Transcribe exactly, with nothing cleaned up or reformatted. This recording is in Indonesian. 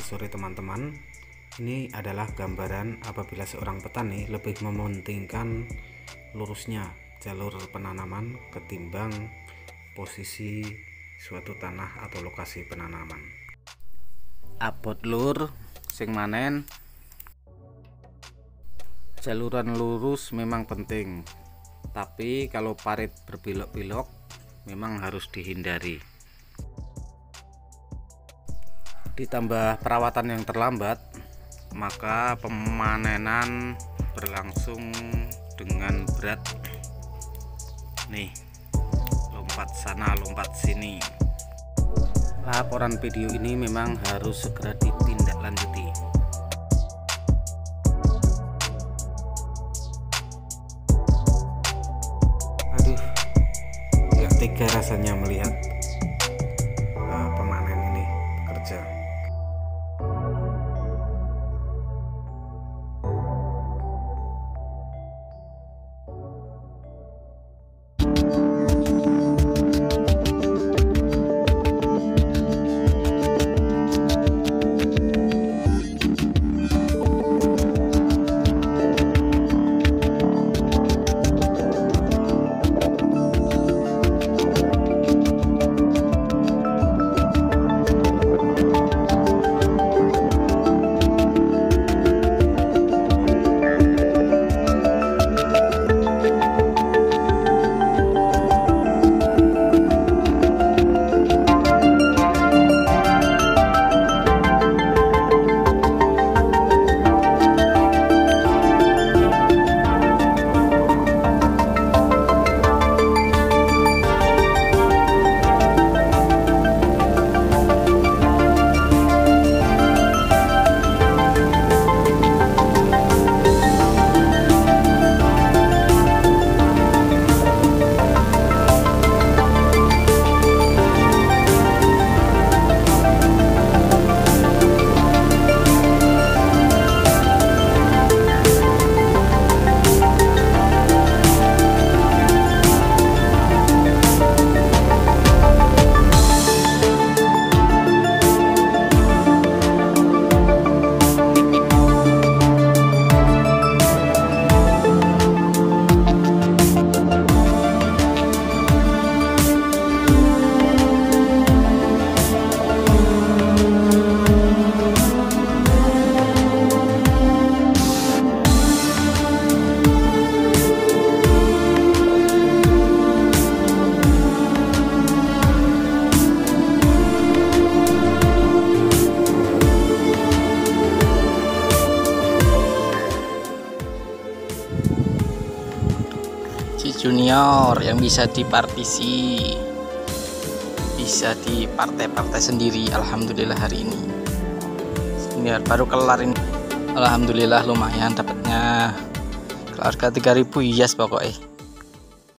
Selamat sore teman-teman. Ini adalah gambaran apabila seorang petani lebih mementingkan lurusnya jalur penanaman ketimbang posisi suatu tanah atau lokasi penanaman. Abot lur sing manen, jaluran lurus memang penting, tapi kalau parit berbelok-belok memang harus dihindari. Ditambah perawatan yang terlambat, maka pemanenan berlangsung dengan berat. Nih, lompat sana lompat sini. Laporan video ini memang harus segera ditindaklanjuti. Aduh, gak tega rasanya melihat uh, pemanen ini bekerja. Junior yang bisa dipartisi, bisa di partai-partai sendiri. Alhamdulillah hari ini senior baru kelar ini. Alhamdulillah lumayan dapatnya keluarga tiga ribu, yes pokoknya.